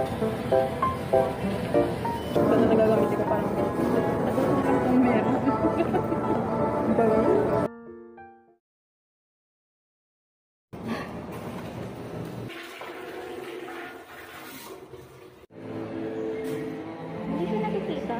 Ito na nagagamitin ko parang meron. Hindi siya nakikita.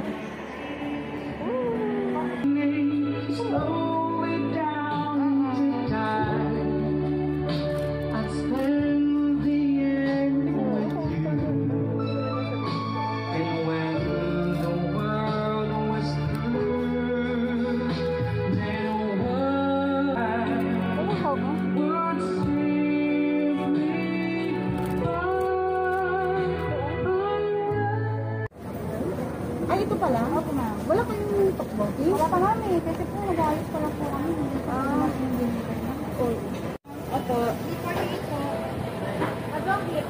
Ay, ito pala? Opo, ma'am. Wala kayong tukbo? Wala pa ma'am eh. Kasi po nag-ayos pa lang po kami. Hindi pa namin yung deliver na. Opo. Before you eat po. Adong hit.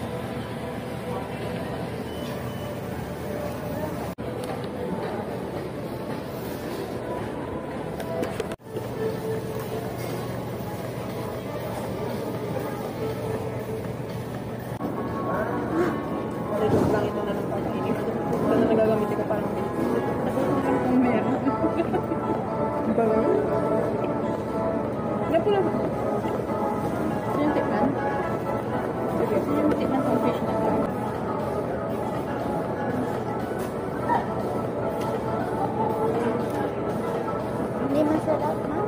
Joke lang ito na lang parang inip. Ito na nagagamitin ko parang meron. Bago. Napula ba? Sino yung tikman? Sige. Sino yung tikman sa fish na ito? Hindi masarap, ma'am.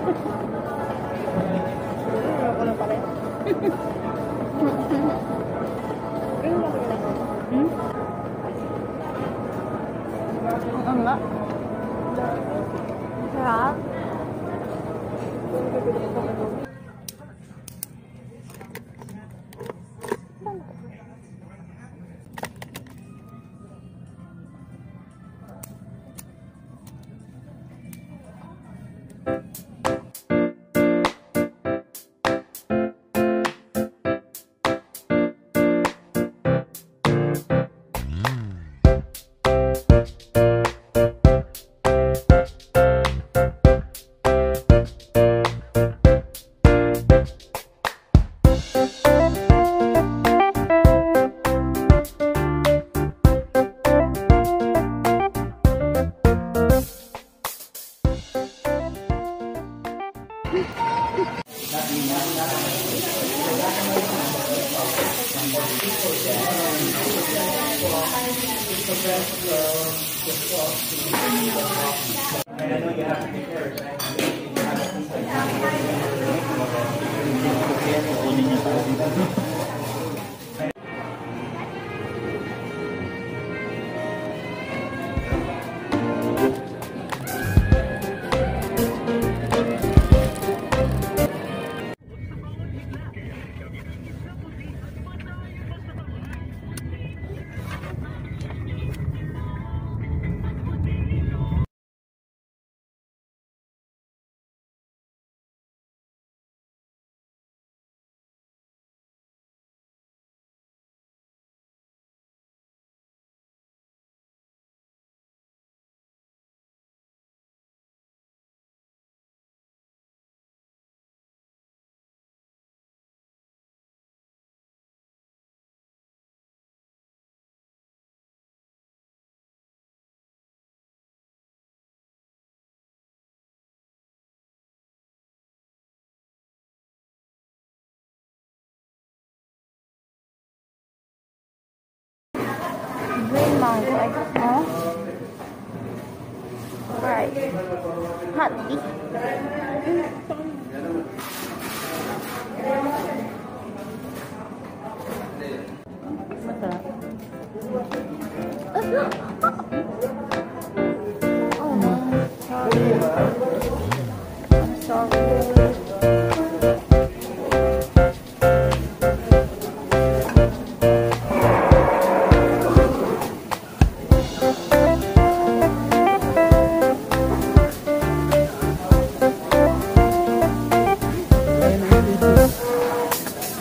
Ano ko lang pala. Ayun lang ko lang. Ang nga. Sarap. Green mango, I guess, no? Right. Hot tea. Masarap. Oh, man. Sorry. I'm sorry.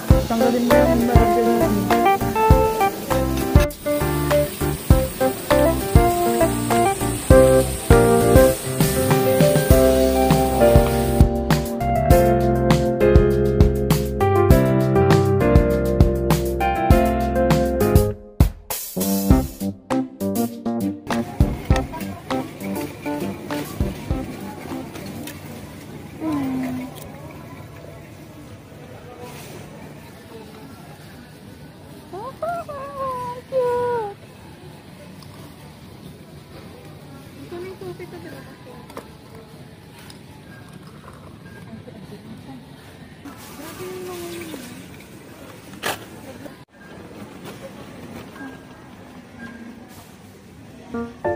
Tanggalin mo yung malagyan mo. Bye.